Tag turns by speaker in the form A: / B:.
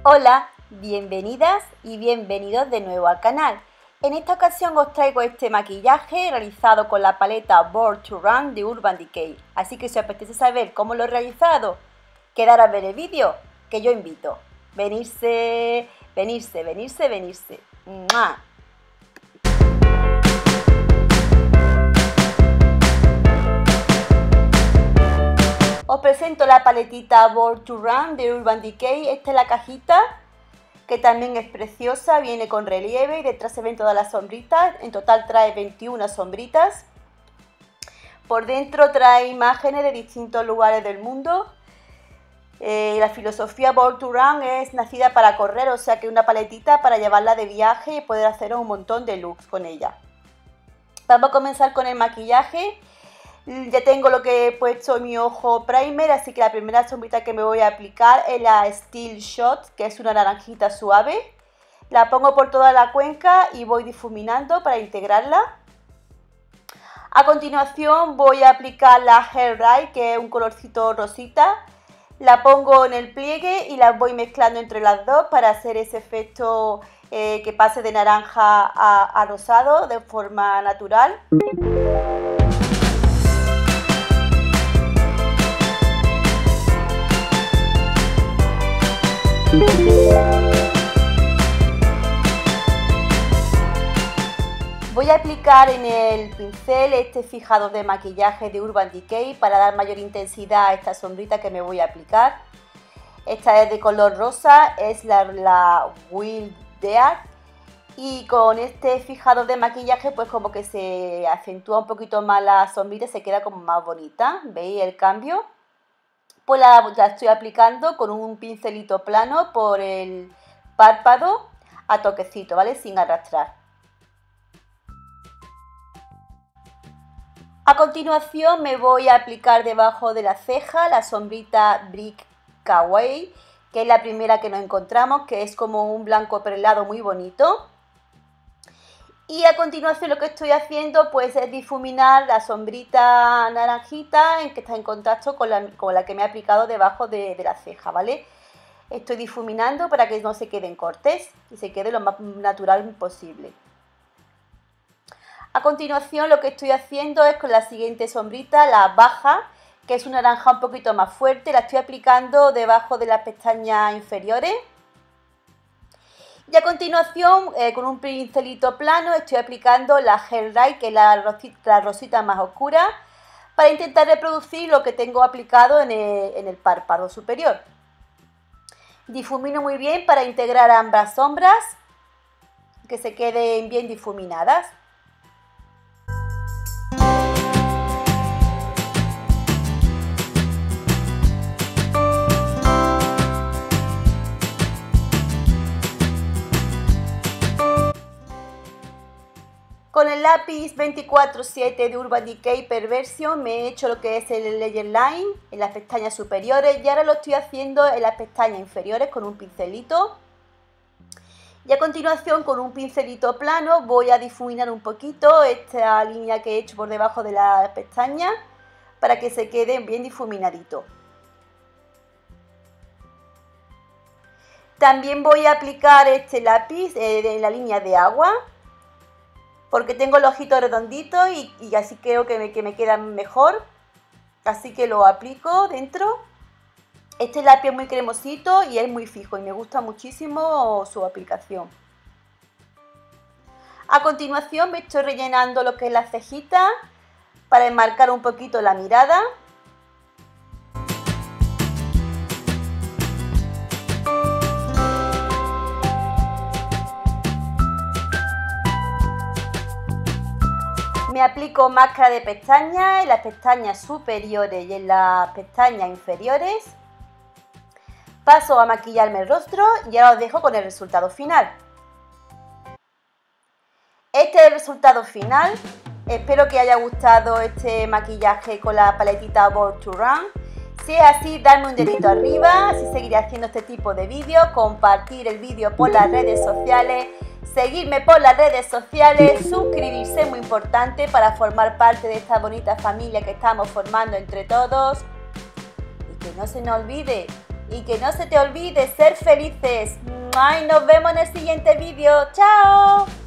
A: Hola, bienvenidas y bienvenidos de nuevo al canal. En esta ocasión os traigo este maquillaje realizado con la paleta Born to Run de Urban Decay. Así que si os apetece saber cómo lo he realizado, quedar a ver el vídeo, que yo invito. Venirse. ¡Mua! Os presento la paletita Born to Run de Urban Decay. Esta es la cajita, que también es preciosa, viene con relieve y detrás se ven todas las sombritas. En total trae 21 sombritas. Por dentro trae imágenes de distintos lugares del mundo. La filosofía Born to Run es nacida para correr, o sea que una paletita para llevarla de viaje y poder hacer un montón de looks con ella. Vamos a comenzar con el maquillaje. Ya tengo lo que he puesto en mi ojo primer, así que la primera sombrita que me voy a aplicar es la Steel Shot, que es una naranjita suave. La pongo por toda la cuenca y voy difuminando para integrarla. A continuación voy a aplicar la Hair Dye, que es un colorcito rosita. La pongo en el pliegue y la voy mezclando entre las dos para hacer ese efecto que pase de naranja a rosado de forma natural. Voy a aplicar en el pincel este fijado de maquillaje de Urban Decay para dar mayor intensidad a esta sombrita que me voy a aplicar. Esta es de color rosa, es la Wild Dead, y con este fijado de maquillaje pues como que se acentúa un poquito más la sombrita, se queda como más bonita. ¿Veis el cambio? Pues la estoy aplicando con un pincelito plano por el párpado a toquecito, ¿vale? Sin arrastrar. A continuación me voy a aplicar debajo de la ceja la sombrita Brick Kawaii, que es la primera que nos encontramos, que es como un blanco perlado muy bonito. Y a continuación lo que estoy haciendo pues es difuminar la sombrita naranjita en que está en contacto con la que me he aplicado debajo de la ceja, ¿vale? Estoy difuminando para que no se queden cortes y se quede lo más natural posible. A continuación lo que estoy haciendo es con la siguiente sombrita, la baja, que es un naranja un poquito más fuerte, la estoy aplicando debajo de las pestañas inferiores. Y a continuación, con un pincelito plano, estoy aplicando la Hair Dye, que es la rosita más oscura, para intentar reproducir lo que tengo aplicado en el párpado superior. Difumino muy bien para integrar ambas sombras, que se queden bien difuminadas. Con el lápiz 24-7 de Urban Decay Perversion me he hecho lo que es el layer line en las pestañas superiores y ahora lo estoy haciendo en las pestañas inferiores con un pincelito. Y a continuación con un pincelito plano voy a difuminar un poquito esta línea que he hecho por debajo de las pestañas para que se quede bien difuminadito. También voy a aplicar este lápiz en la línea de agua, porque tengo el ojito redondito y así creo que me queda mejor. Así que lo aplico dentro. Este lápiz es muy cremosito y es muy fijo y me gusta muchísimo su aplicación. A continuación me estoy rellenando lo que es la cejita para enmarcar un poquito la mirada. Me aplico máscara de pestañas en las pestañas superiores y en las pestañas inferiores. Paso a maquillarme el rostro y ahora os dejo con el resultado final. Este es el resultado final. Espero que haya gustado este maquillaje con la paletita Born to Run. Si es así, dadme un dedito arriba, así seguiré haciendo este tipo de vídeos, compartir el vídeo por las redes sociales, seguirme por las redes sociales, suscribirse, muy importante para formar parte de esta bonita familia que estamos formando entre todos. Y que no se nos olvide, Y que no se te olvide ser felices. Y nos vemos en el siguiente vídeo. ¡Chao!